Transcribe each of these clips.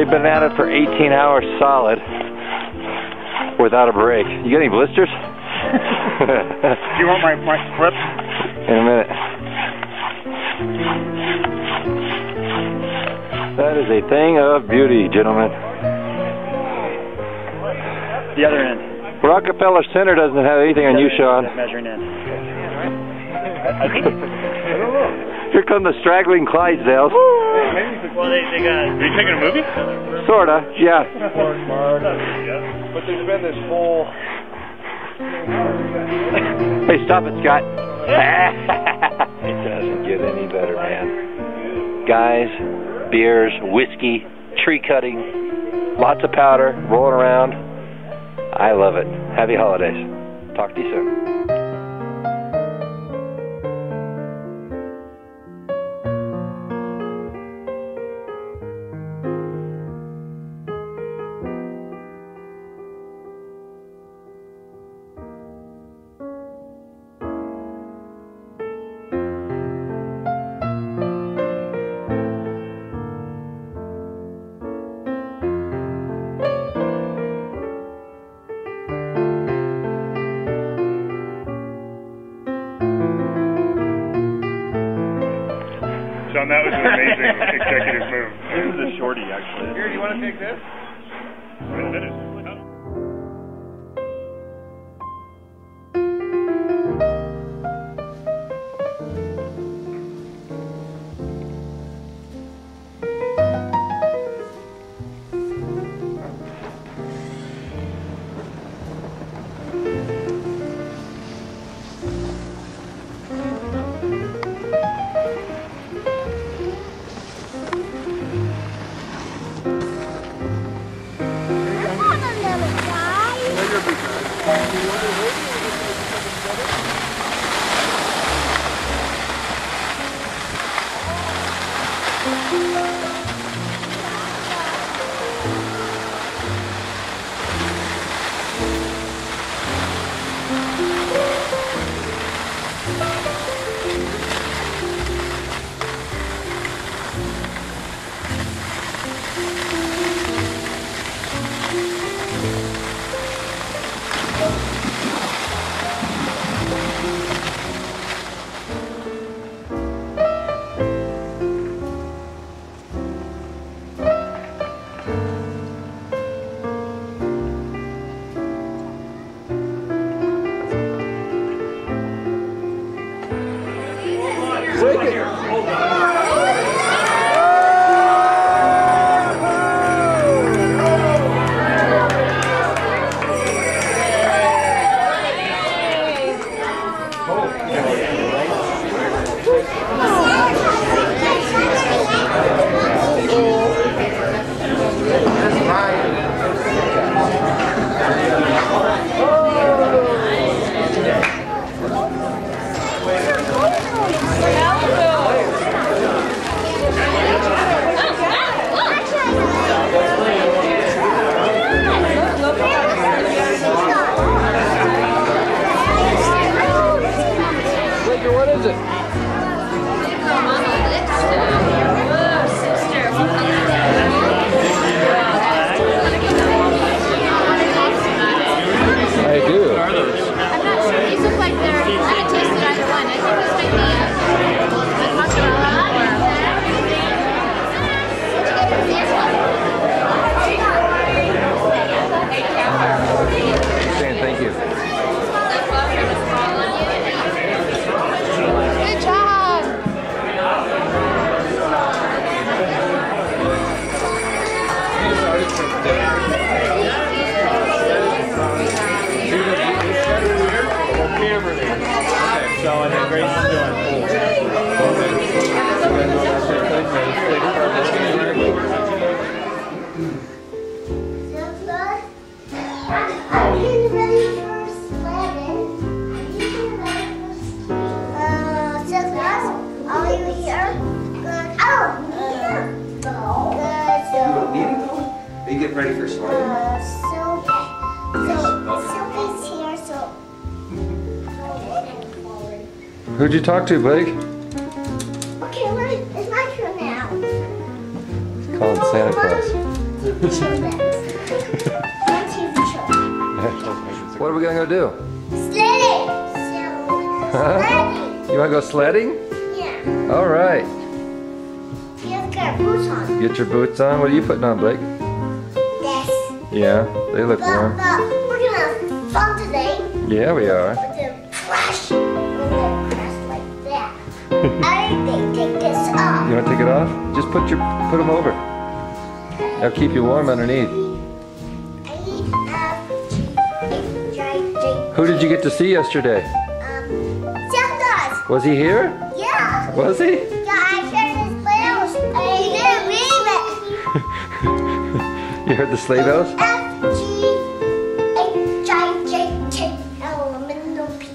We've been at it for 18 hours solid without a break. You got any blisters? Do you want my clip? In a minute. That is a thing of beauty, gentlemen. The other end. Rockefeller Center doesn't have anything on you, Sean. Measuring in. Here come the straggling Clydesdales. Well, they got... Are you taking a movie? Sorta, yeah. But there's been this whole... Hey, stop it, Scott. It doesn't get any better, man. Guys, beers, whiskey, tree cutting, lots of powder, rolling around. I love it. Happy holidays. Talk to you soon. Sean, that was an amazing executive move. This is a shorty, actually. Here, do you want to take this? What is it? I do. I'm not sure. These look like they're... I haven't tasted either one. I think this might be a mozzarella. Saying thank you. Good job. So, and then Grace is doing Are you getting ready for swimming? Sophie's here, so... Who'd you talk to, Blake? Okay, it's my turn now. Calling Santa Claus. show them. One TV show. What are we gonna go do? Sledding. Sledding. You wanna go sledding? Yeah. All right. You have to get boots on. Get your boots on. What are you putting on, Blake? This. Yeah, they look warm. But we're gonna have fun today. Yeah, we are. We're gonna crash. We're gonna crash like that. I think take this off. You wanna take it off? Just put them over. That'll keep you warm underneath. Who did you get to see yesterday? Santa. Was he here? Yeah. Was he? Yeah, I heard his bells. I didn't believe it. You heard the sleigh bells? FGHIJKLMNOP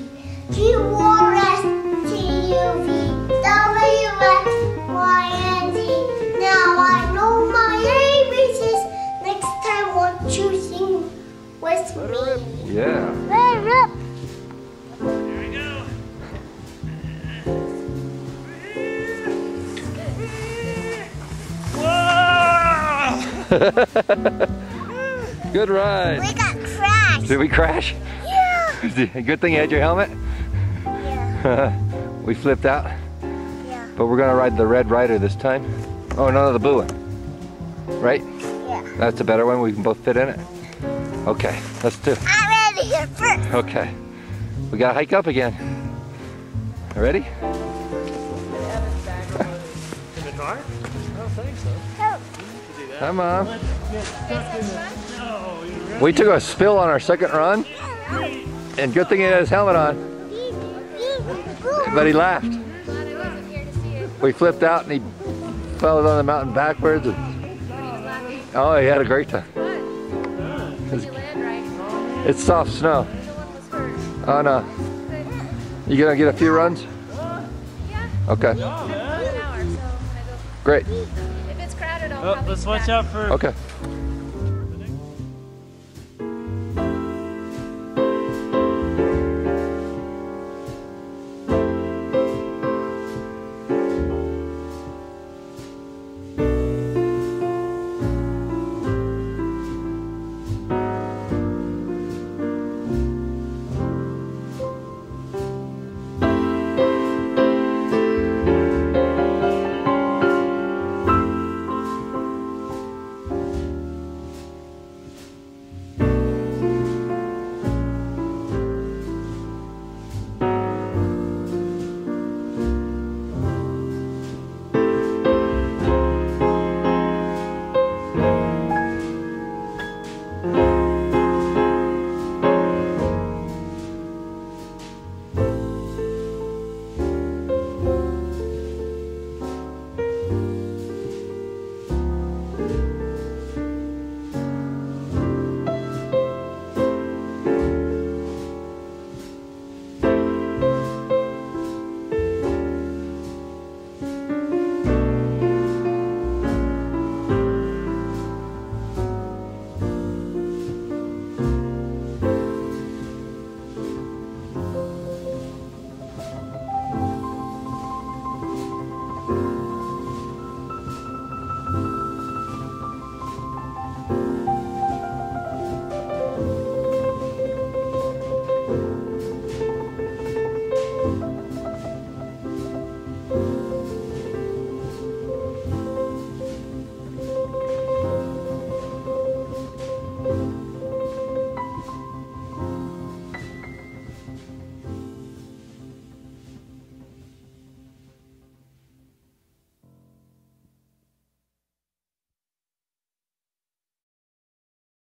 GORSTUVWXYNZ. Now I know my ABCs. Next time, won't you sing with me? Yeah. Good ride. We got crashed. Did we crash? Yeah. Good thing you had your helmet. Yeah. We flipped out. Yeah. But we're gonna ride the Red Rider this time. Oh no, the blue one. Right? Yeah. That's a better one. We can both fit in it. Okay, let's do it. I'm ready here first. Okay. We gotta hike up again. Ready? In the car? I don't think so. Hi, Mom. No, you really? We took a spill on our second run, and good thing he had his helmet on, but he laughed. Glad I wasn't here to see it. We flipped out and he fell on the mountain backwards. And, He was laughing. oh, he had a great time. What? Did you land right? It's soft snow. No one was hurt. Oh no. Good. You gonna get a few runs? Yeah. Okay. I have an hour, so when I go. Great. If it's crowded, I'll Oh, probably let's be watch back. out for Okay.